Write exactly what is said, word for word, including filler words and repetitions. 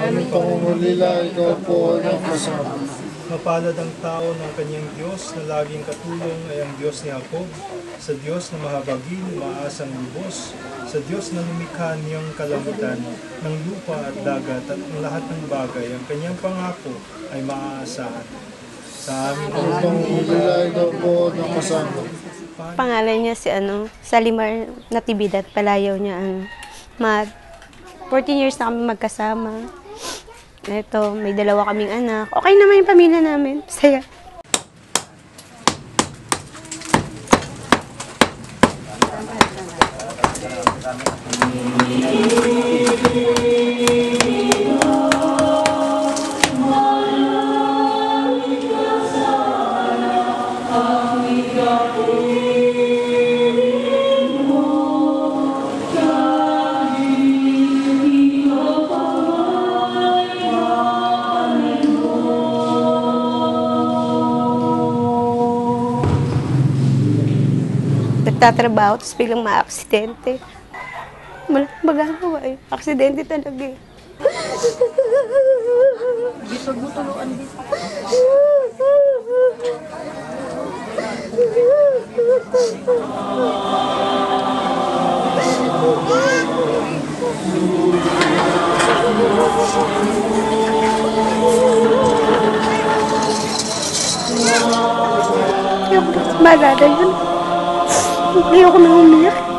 aming pangungulila, ikaw po ang kasama. Mapalad ang tao ng kanyang Diyos na laging katulong ay ang Diyos ni Jacob, sa Diyos na mahabagin, maasang lubos, sa Diyos na lumikha niyang kalangitan ng lupa at dagat at ang lahat ng bagay. Ang kanyang pangako ay maaasahan. Sa aming pangungulila, ikaw po ang kasama. Pangalan niya si ano, Salimar Natividad, palayaw niya ang mat. fourteen years na kami magkasama. Ito, may dalawa kaming anak. Okay naman yung pamilya namin. Saya. Nagtatrabaho, tapos biglang ma-aksidente. Wala akong magagawa eh. Aksidente talaga eh. Dito, butuluan dito. Ayoko na maalala yun. Ayoko na umiyak.